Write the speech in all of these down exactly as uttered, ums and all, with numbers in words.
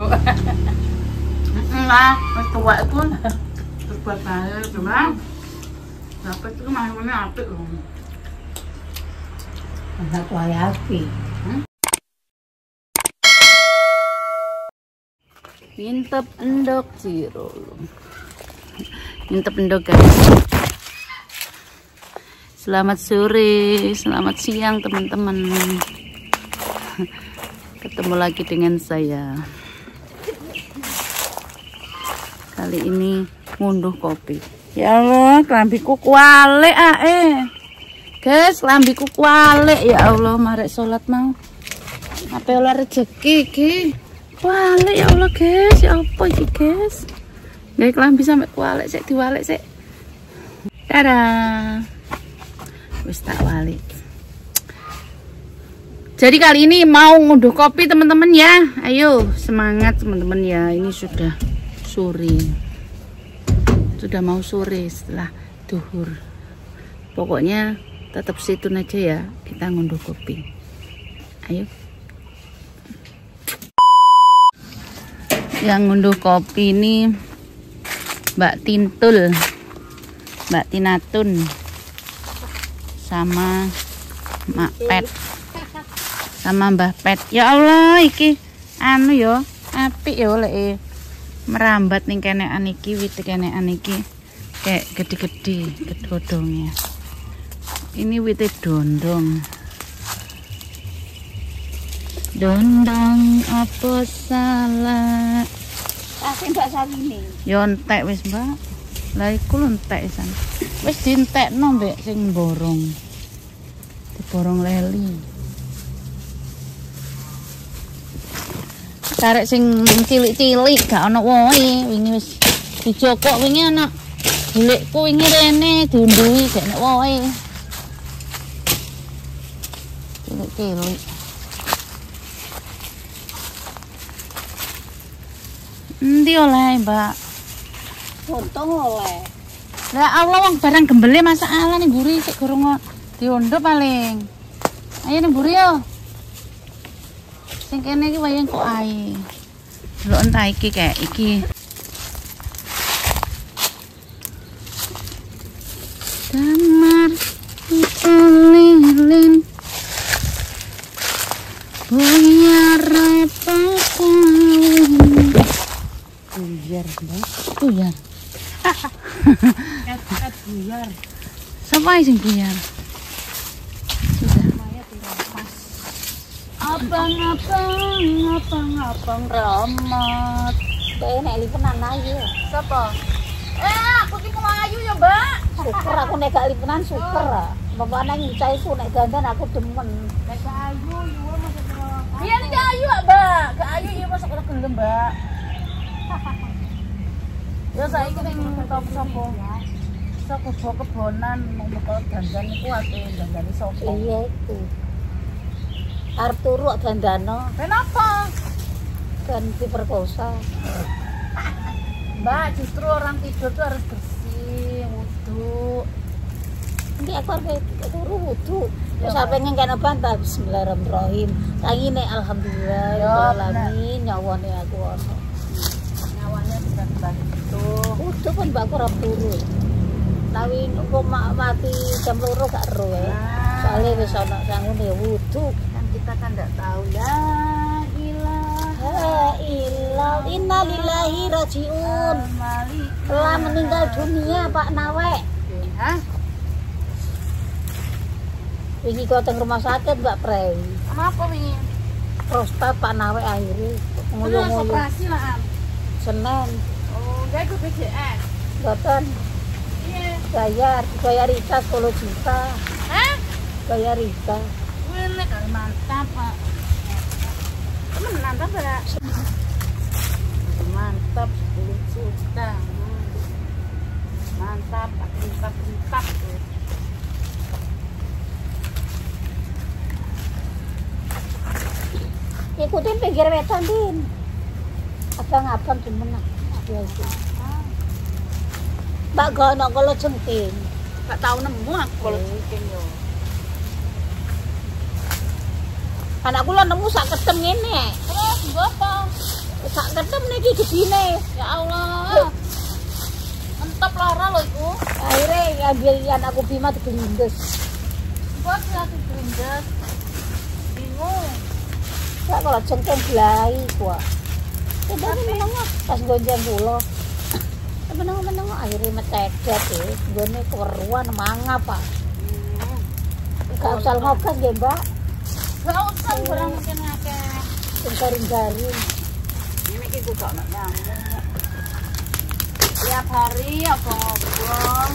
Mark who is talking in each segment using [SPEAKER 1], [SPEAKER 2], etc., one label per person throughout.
[SPEAKER 1] Enggak, pas tua itu berbuat baik, cuma dapat itu mahasiswanya apik loh.
[SPEAKER 2] Masa tua ya apik.
[SPEAKER 1] Ngintep endok ciro. Ngintep endok guys. Selamat sore, selamat siang teman-teman. Ketemu lagi dengan saya. Kali ini ngunduh kopi. Ya Allah, kelambiku kualik ah eh. Guys, kelambiku kualik ya Allah, marek salat mau. Apa olah rezeki iki? Kualik ya Allah, guys. Ya apa iki, guys? Gawe kelambi sampai kualik sik diwalik sik. Dadah. Wis tak walik. Jadi kali ini mau ngunduh kopi teman-teman ya. Ayo semangat teman-teman ya. Ini sudah sore. Sudah mau sore setelah duhur. Pokoknya tetap situ aja ya. Kita ngunduh kopi. Ayo. Yang ngunduh kopi ini Mbak Tintul, Mbak Tinatun, sama Mak Pet, sama Mbah Pet. Ya Allah, iki anu yo, apik yo lek merambat ning kenekan iki, wit kenekan iki kayak gede-gede gedhodongnya. Ini wite dondong. Dondong apa salah?
[SPEAKER 2] Kasih Mbak Sawine.
[SPEAKER 1] Yo entek wis, Mbak. Lah iku lho entek isan. Wis dientekno mbek sing borong. Diborong leli. Karek sing cilik-cilik gak ana wohe, wingi wis dijokok wingi ana bulikku wingi rene diunduhi gak ana wohe. Cilik-cilik. Endi oleh, Mbak?
[SPEAKER 2] Untung oleh.
[SPEAKER 1] Lah Allah wong barang gembele masalah ning mburi sik gorong diondop paling. Ayo ning mburi yo. Sing kene iki wayang kok ae. Delok entah iki kayak iki. Damar lilin. Buyar repotkan. Buyar, Mbak. Buyar.
[SPEAKER 2] Et buyar.
[SPEAKER 1] Siapa sing buyar? Sudah. Abang-abang, abang-abang ramad.
[SPEAKER 2] Kayak nek lipenan ayu.
[SPEAKER 1] Siapa? Eh, aku ki ayu ya, Mbak.
[SPEAKER 2] Super aku nek gak lipenan super. Bapak nang ngicai su nek dandan aku demen.
[SPEAKER 1] Nek ayu yo maksudnya. Iya nek ayu, Mbak. Gak ayu yo masuk ke gelem, Mbak. Ya saiki ning top sapa? Sapa kebonan mau metu dandan iku ate dandane sapa?
[SPEAKER 2] Iya itu. Arep turu dandano.
[SPEAKER 1] Kenapa?
[SPEAKER 2] Kan diperkosa.
[SPEAKER 1] Mbak, justru orang tidur tuh harus bersih, wudu.
[SPEAKER 2] Ini aku harus turu wudu. Terus apa pengen kena bantah bismillahirrahmanirrahim. Tangi nek alhamdulillah ya alamin nyawane aku ono.
[SPEAKER 1] Nyawanya bisa kembali betul.
[SPEAKER 2] Wudu pun mbak aku ora turu. Tapi kok mati jam loro gak ero ya. Soale wis ono sangune wudu.
[SPEAKER 1] Kan kita kan enggak tahu ya.
[SPEAKER 2] La ilaha innalillahi rajiun. Telah meninggal dunia Pak Nawek.
[SPEAKER 1] Hah?
[SPEAKER 2] Wingi gotong rumah sakit Mbak Prei.
[SPEAKER 1] Kenapa wingi?
[SPEAKER 2] Prostat Pak Nawek akhirnya ngoyo-ngoyo.
[SPEAKER 1] Operasi lah, Am.
[SPEAKER 2] Senin.
[SPEAKER 1] Oh, enggak ikut B P J S.
[SPEAKER 2] Boten.
[SPEAKER 1] Iya.
[SPEAKER 2] Bayar, bayar Rita sepuluh juta.
[SPEAKER 1] Hah?
[SPEAKER 2] Bayar Rita.
[SPEAKER 1] Wene kali mantap, Pak. Temenan ta, Mbak? Mantap sepuluh juta. Mantap, mantap, mantap.
[SPEAKER 2] Ikutin pinggir wetan, Din. Abang-abang gimana? Biasa. Mbak gono kalau jengking.
[SPEAKER 1] Gak tahu nemu aku kalau jengking yo.
[SPEAKER 2] Anakku lo nemu sak ketem ngene.
[SPEAKER 1] Terus nggo apa?
[SPEAKER 2] Sak ketem niki gedine.
[SPEAKER 1] Ya Allah. Entep lara lho iku.
[SPEAKER 2] Akhirnya ngambil yang aku bima digelindes.
[SPEAKER 1] Buat ya digelindes. Bingung.
[SPEAKER 2] Ya kalau cengkeh belai kuah. Coba menengok pas gonjang kula. Menengok-menengok akhirnya metedet ya. Gone keweruan mangap, Pak. Gak usah ngogas nggih, Mbak.
[SPEAKER 1] Gak usah barang mungkin akeh.
[SPEAKER 2] Sing garing-garing.
[SPEAKER 1] Ini iki kok gak nyambung. Tiap hari apa ngobong.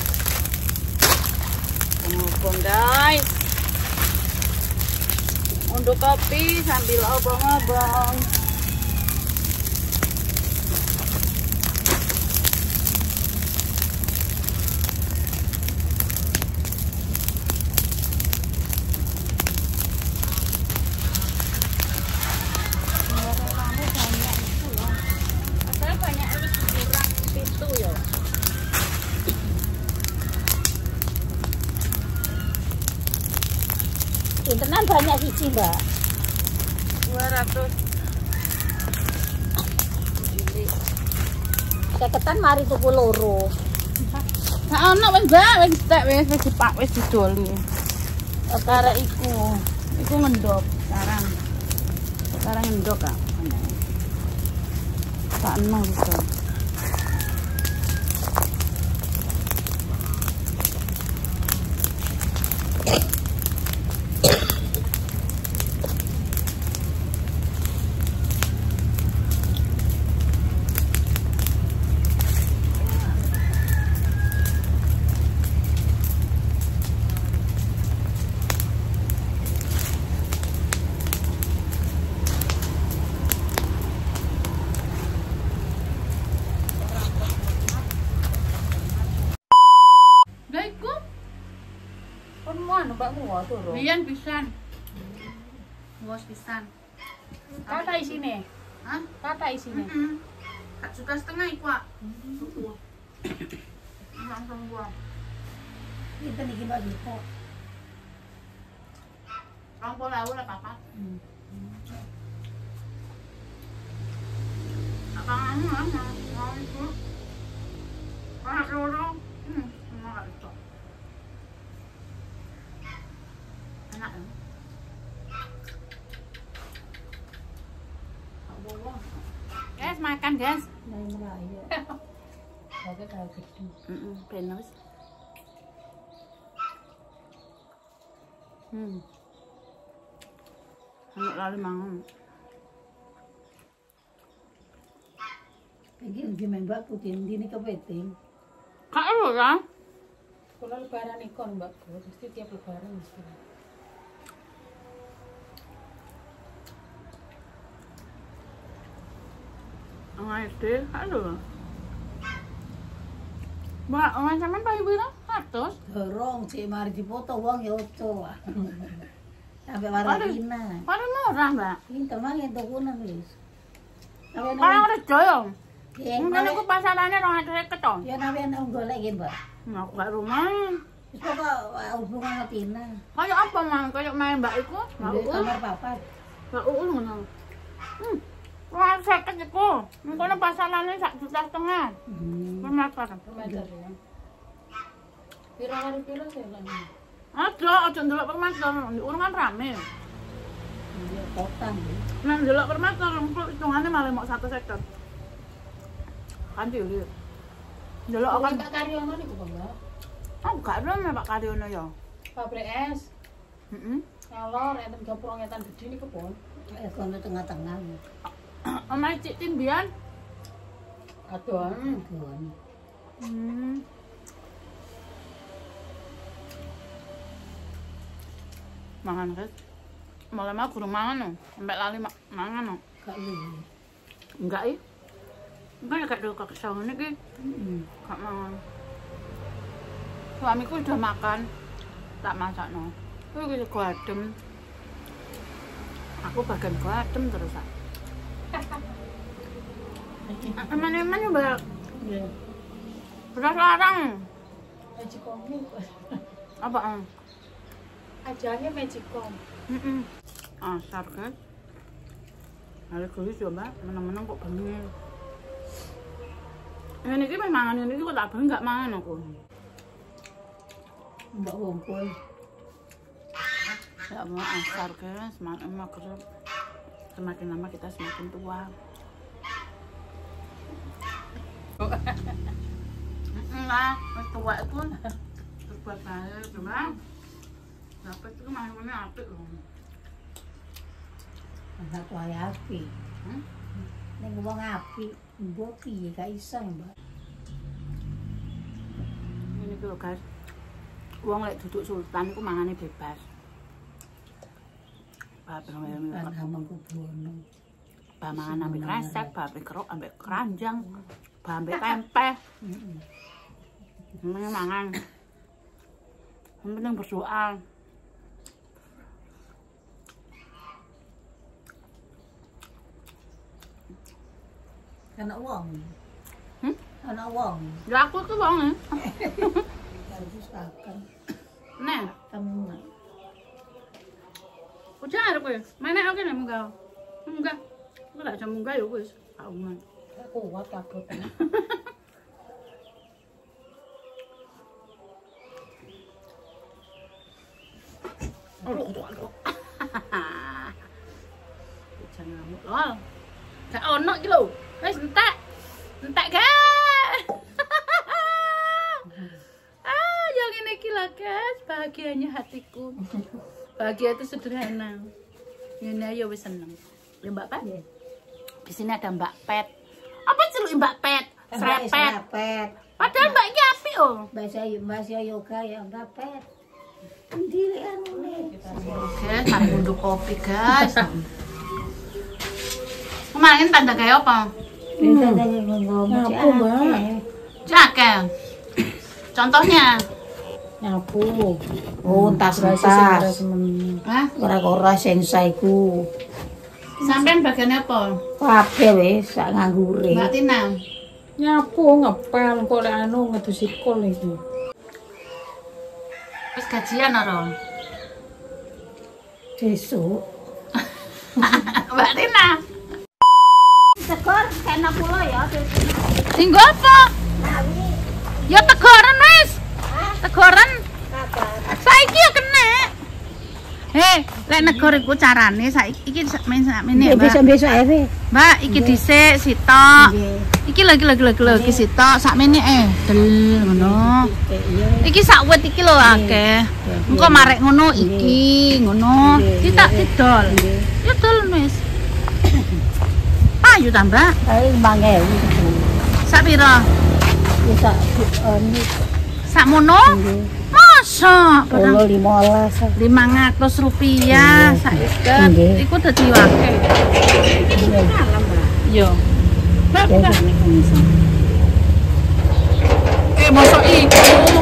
[SPEAKER 1] Ngobong, guys. Untuk kopi sambil obong-obong.
[SPEAKER 2] Internet banyak siji, Mbak.
[SPEAKER 1] dua ratus.
[SPEAKER 2] Keketan mari tuku loro.
[SPEAKER 1] Nah, ono wis, Mbak, wis tek wis wis dipak wis didoli. Karek iku. Iku ngendok sekarang. Sekarang ngendok, Kak. Tak enak bisa. Lian pisan. Bos pisan.
[SPEAKER 2] Kata isine.
[SPEAKER 1] Hah?
[SPEAKER 2] Kata isine.
[SPEAKER 1] Heeh. Kat juta setengah iku, Pak. Langsung gua.
[SPEAKER 2] Kita niki Mbak Dito.
[SPEAKER 1] Rong puluh ewu lah, Papa.
[SPEAKER 2] Hmm.
[SPEAKER 1] Apa anu ana? Mau iku. Anak loro. Hmm, enggak itu. Enak ya? Guys, makan guys.
[SPEAKER 2] Nah, melayu. Oke, kalau gitu.
[SPEAKER 1] Heeh, penos. Hmm. Anak lali mangan.
[SPEAKER 2] Iki lagi main Mbak Putin dini kepiting.
[SPEAKER 1] Kak lho ya?
[SPEAKER 2] Kalau lebaran ikon Mbak, pasti tiap lebaran mesti.
[SPEAKER 1] Nggak S D, halo. Mbak, orang sampean payu piro? seratus.
[SPEAKER 2] Dorong sih mari dipoto wong ya oco. Sampai warna.
[SPEAKER 1] Paling murah, Mbak.
[SPEAKER 2] Pinter mah yang tukunan wis.
[SPEAKER 1] Kalau ada joyong.
[SPEAKER 2] Ya,
[SPEAKER 1] Mungkin aku pasarannya orang ada seket toh.
[SPEAKER 2] ya nabi anak golek ya, Mbak.
[SPEAKER 1] Nggak gak rumah.
[SPEAKER 2] Wis kok hubungan sama Tina.
[SPEAKER 1] Kayak apa, Mang? Kayak main Mbak iku? Mbak
[SPEAKER 2] Di
[SPEAKER 1] Uul.
[SPEAKER 2] kamar papat.
[SPEAKER 1] Mbak Uul ngono. Hmm. Orang seket iku. Mungkin pasarannya sak juta setengah.
[SPEAKER 2] Hmm.
[SPEAKER 1] Bermeter.
[SPEAKER 2] Meter ya. Pira kali pira sih kan?
[SPEAKER 1] Ada, aja ndelok per meter. Urung kan rame.
[SPEAKER 2] Iya, kotang.
[SPEAKER 1] Nang ndelok per meter, engko hitungane malah mau satu seket. Kan dhewe. Ndelok
[SPEAKER 2] Kan
[SPEAKER 1] kan
[SPEAKER 2] Pak Karyono niku, Mbak.
[SPEAKER 1] oh gak rame Pak Karyono ya.
[SPEAKER 2] Pabrik es.
[SPEAKER 1] Heeh.
[SPEAKER 2] Ngalor enten gapur ngetan gede niku pun. Es kono tengah-tengah.
[SPEAKER 1] Omahe Cik Tin biyen.
[SPEAKER 2] Adoan. Adoan.
[SPEAKER 1] Hmm. Mangan guys. Malah mah kurang mangan no. Sampai lali ma mangan no.
[SPEAKER 2] Gak lu.
[SPEAKER 1] Enggak ih. Enggak ya gak do kak sawene iki.
[SPEAKER 2] Heeh.
[SPEAKER 1] Gak mangan. Suamiku udah makan. Tak masak no. Kuwi wis gadem. Aku bagian gadem terus ah. Eman-eman ya, Mbak.
[SPEAKER 2] Iya.
[SPEAKER 1] Beras larang.
[SPEAKER 2] Magicom
[SPEAKER 1] Apa? ah?
[SPEAKER 2] Ajange Magicom.
[SPEAKER 1] Heeh. Asar kan. Hari kuwi coba meneng-meneng kok bengi. Ini iki meh mangan ini kok tak bengi gak mangan aku.
[SPEAKER 2] Mbak wong kowe.
[SPEAKER 1] Ya mau asar guys, semakin maghrib. Semakin lama kita semakin tua. Enggak, tua itu berbuat baik, cuma dapat itu makanannya apik loh.
[SPEAKER 2] Satu hari api.
[SPEAKER 1] Hmm?
[SPEAKER 2] Nek wong api, mbok piye gak iso, Mbak.
[SPEAKER 1] Ini lho guys. Wong lek duduk sultan iku mangane bebas. Babel
[SPEAKER 2] Kan hamang kubono.
[SPEAKER 1] Bah mangan ambek kresek, bah ambek keruk, ambek keranjang, bah ambek tempe.
[SPEAKER 2] Heeh.
[SPEAKER 1] Ini mangan. Yang penting berdoa.
[SPEAKER 2] Anak wong.
[SPEAKER 1] Hmm?
[SPEAKER 2] Anak wong.
[SPEAKER 1] Ya aku tuh wong.
[SPEAKER 2] Harus akan
[SPEAKER 1] Nah,
[SPEAKER 2] kamu.
[SPEAKER 1] udah ada kowe. Mana oke nek munggah. Munggah. Aku gak bisa munggah ya wis. Auman.
[SPEAKER 2] Kuat kabut.
[SPEAKER 1] Aduh, aduh, aduh. Jangan ngamuk lol. Gak ono iki lho. Wis entek. Entek guys. Ah, yang ini gila guys, bahagianya hatiku. Bahagia itu sederhana. Ini ayo wis seneng. Ya Mbak Pet. Di sini ada Mbak Pet. Apa sih Mbak Pet? Serepet.
[SPEAKER 2] Serepet.
[SPEAKER 1] Padahal Mbak iki apik oh.
[SPEAKER 2] Mbak saya Mbak saya yoga ya Mbak Pet. Ndile anu ne.
[SPEAKER 1] Guys, mari ngunduh kopi guys. Kemarin tanda kayak apa?
[SPEAKER 2] Kita lagi ngomong
[SPEAKER 3] Nyapu, Mbak.
[SPEAKER 1] Jakel. Contohnya?
[SPEAKER 2] Nyapu. Oh, tas-tas.
[SPEAKER 1] Hah?
[SPEAKER 2] Ora-ora sensa iku.
[SPEAKER 1] Sampean bagian apa?
[SPEAKER 2] Kabeh wis sak nganggure.
[SPEAKER 1] Mbak Tina.
[SPEAKER 3] Nyapu ngepel kok lek anu ngedusi kol itu.
[SPEAKER 1] Wis gajian ora?
[SPEAKER 2] Besok.
[SPEAKER 1] Mbak Tina.
[SPEAKER 2] Tegor kena pulo ya.
[SPEAKER 1] Tinggo apa? Ya tegoran wis. Tegoran. Saiki ya kena. Hei, lek negor iku carane saiki iki main sakmene, Mbak.
[SPEAKER 2] Besok-besok ae.
[SPEAKER 1] Mbak, iki dhisik sitok.
[SPEAKER 2] Nggih.
[SPEAKER 1] Iki lagi lagi lagi lagi sitok sakmene eh del ngono. Iki sak wit iki lho akeh. Engko marek ngono iki, ngono. Kita didol. Ya dol wis. Ayo tambah.
[SPEAKER 2] Ayo lima ewu.
[SPEAKER 1] Sak pira?
[SPEAKER 2] Bisa anu
[SPEAKER 1] Sakmono? Masa?
[SPEAKER 2] puluh lima belas.
[SPEAKER 1] lima ratus rupiah sak iket.
[SPEAKER 2] Nggih.
[SPEAKER 1] Iku dadi akeh. Yo. Mbak, buka. Eh, mosok iku.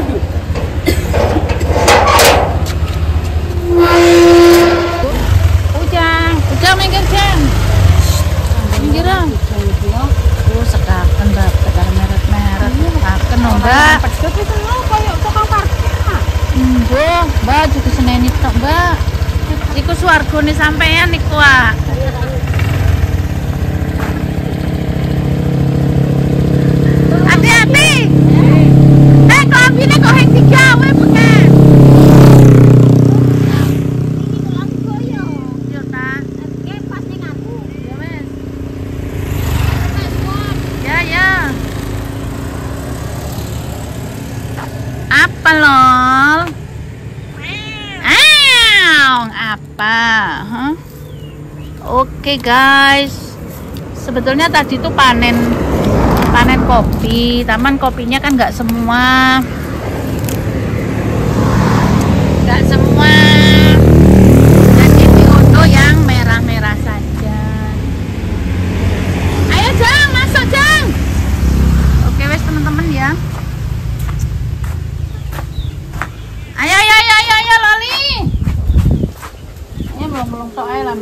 [SPEAKER 1] Ujang, ujang minggir, Jang. Minggir dong. Oh, sekaken, Mbak. Tekan meret-meret. Sekaken, no, Mbak. Mbak, Mbak juga seneni tok, Mbak. Iku swargane sampean iku, ah. Hati-hati. Eh, kelambine kok heng digawe bukan? Yo ta. Ya wes. Ya ya. Apa lol? Aung, apa? Huh? Oke guys. Sebetulnya tadi tuh panen panen kopi, taman kopinya kan nggak semua nggak semua jadi untuk yang merah-merah saja. Ayo Jang, masuk Jang. Oke wes teman-teman ya. Ayo ayo ayo ayo, ayo Loli. Ini belum belum tok aja lah.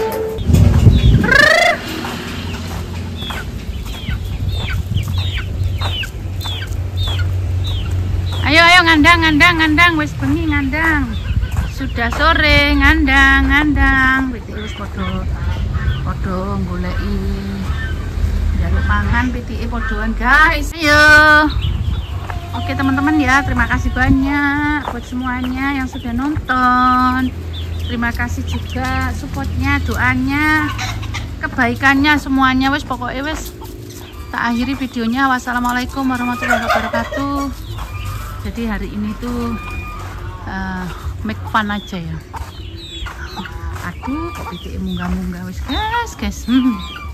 [SPEAKER 1] Ayo ayo ngandang ngandang ngandang wis bengi ngandang. Sudah sore ngandang ngandang. Wis wis padha podo goleki jaluk mangan P T E podoan guys. Ayo. Oke teman-teman ya, terima kasih banyak buat semuanya yang sudah nonton. Terima kasih juga supportnya, doanya, kebaikannya semuanya. Wes pokoknya wes tak akhiri videonya. Wassalamualaikum warahmatullahi wabarakatuh. Jadi hari ini tuh uh, make fun aja ya. Aduh kok P T E munggah-munggah wes guys guys. Hmm.